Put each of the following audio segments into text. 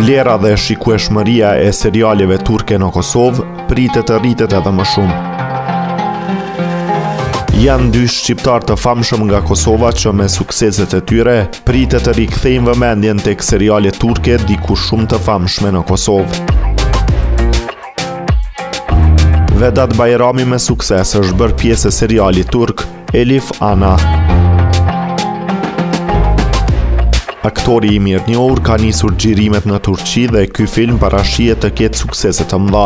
Vlera dhe shikueshmëria e serialeve turke në Kosovë pritet të rritet edhe më shumë. Janë dy shqiptar të famshëm nga Kosova që me sukseset e tyre pritet të rikthejnë vëmendjen tek seriale turke diku shumë të famshme në Kosovë. Vedat Bajrami me sukses është bërë pjesë e serialit turk Elif Ana. Aktori i mirënjohur ka nisur xhirimet në Turqi dhe ky film parashihet të ketë suksese të mëdha.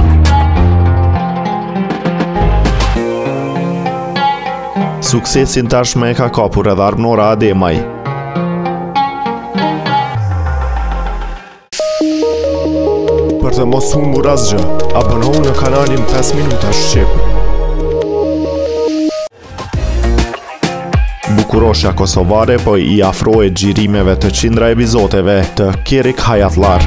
Suksesin tashme e ka kapur edhe Arnora Ademaj. Për të mos humbur asgjë, abonohu në kanalin 5 minuta shqip. Bukuroshja kosovare po i afrohet xhirimeve të qindra epizodeve të Kerik Hayatlar.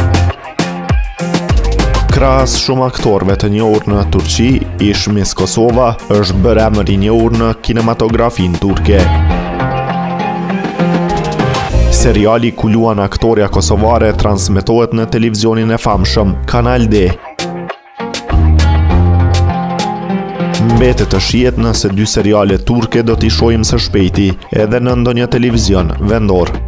Krahas shumë aktorëve të njohur në Turqi, ish Miss Kosova është bërë emër i njohur në kinematografinë turke. Seriali ku luan aktoria kosovare transmetohet në televizionin e famshëm Kanal D. Mbetet të shihet nëse dy seriale turke do t'i shohim së shpejti edhe në ndonjë televizion vendor.